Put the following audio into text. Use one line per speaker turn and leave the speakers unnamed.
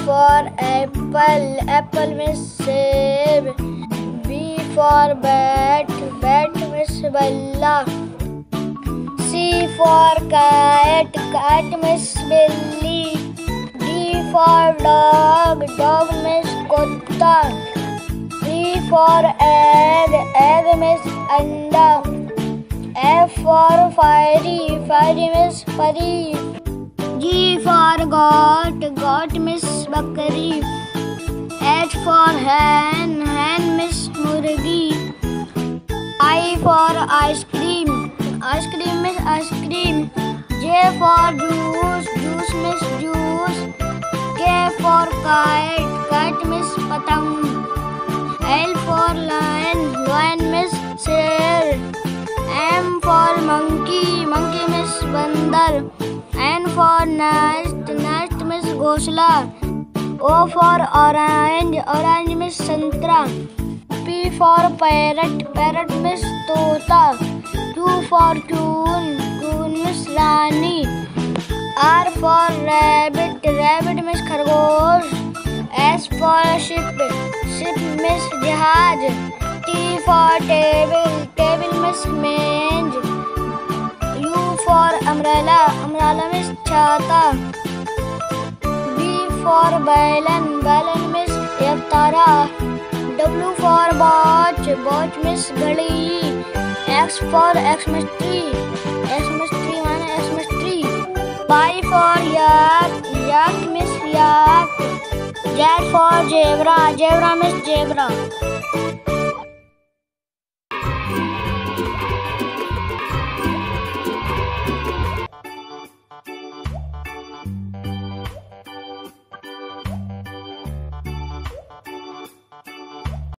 for apple, apple means सेब. B for bat, bat means बल्ला. C for cat, cat means बिल्ली. D for dog, dog means कुत्ता. E for egg, egg means अंडा. F for fiery, fiery means परी. G for goat, goat means बकरी. H for hen, hen means मुर्गी. I for ice cream, ice cream means ice cream. J for juice, juice means juice. K for kite, kite means पतंग. L for lion, lion means शेर. M for monkey, monkey means बंदर. N for nest, nest means घोंसला. O for orange, orange means संतरा. P for parrot, parrot means तोता. Q for queen, queen means Rani. R for rabbit, rabbit means खरगोश. S for ship, ship means जहाज. T for table, table means मेज. U for umbrella, umbrella means छाता. B for balloon, balloon means एक तारा. W for watch, watch means घड़ी. X for Xmas tree, Xmas tree माने Xmas tree. Y for yak, yak means yak. Z for zebra, zebra means zebra.